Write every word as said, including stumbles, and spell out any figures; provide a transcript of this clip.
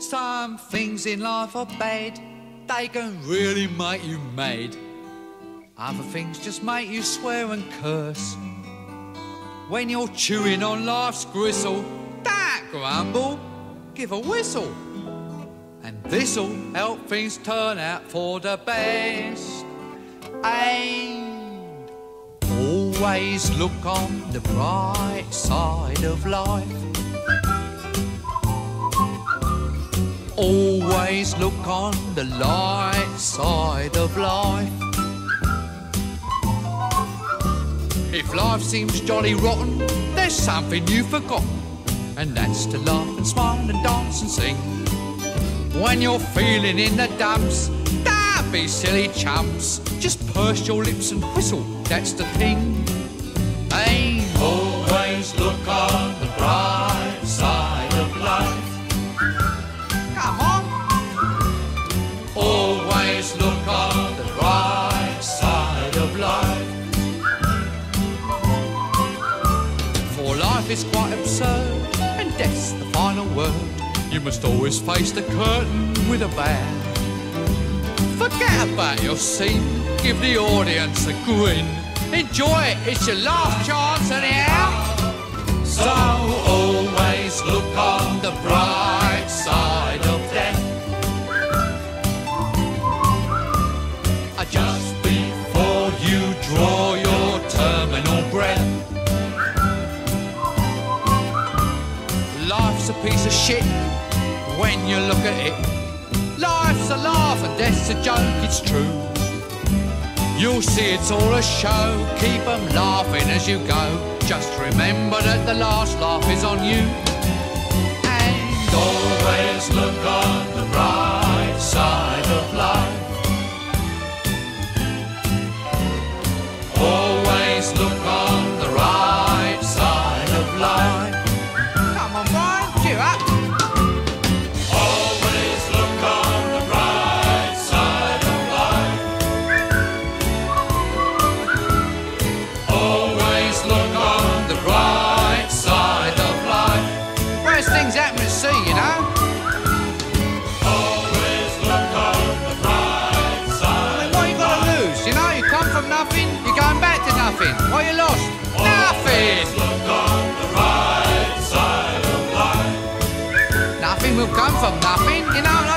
Some things in life are bad, they can really make you mad. Other things just make you swear and curse. When you're chewing on life's gristle, don't grumble, give a whistle. And this'll help things turn out for the best. And always look on the bright side of life. Always look on the light side of life. If life seems jolly rotten, there's something you've forgotten, and that's to laugh and smile and dance and sing. When you're feeling in the dumps, don't be silly chumps. Just purse your lips and whistle, that's the thing. Hey, always look on the bright side of life. Come on. Always look on the bright side of life. For life is quite absurd, and death's the final word. You must always face the curtain with a bow. Forget about your scene, give the audience a grin. Enjoy it, it's your last chance anyhow. So always look on the bright side of death. Just before you draw your terminal breath. Life's a piece of shit when you look at it. Life's a laugh and death's a joke, it's true. You'll see it's all a show, keep 'em laughing as you go. Just remember that the last laugh is on you. And always look on the bright side of life. Always look on the right side of life. Come on, Brian, cheer up. Always look on the right side of life. Always look on the right side of life. Worst things happen at sea, you know. Always look on the right side. I mean, what you got to lose? You know, you come from nothing, you're going back to nothing. What you lost? Nothing. Always look on the right side of life. Nothing will come from nothing, you know.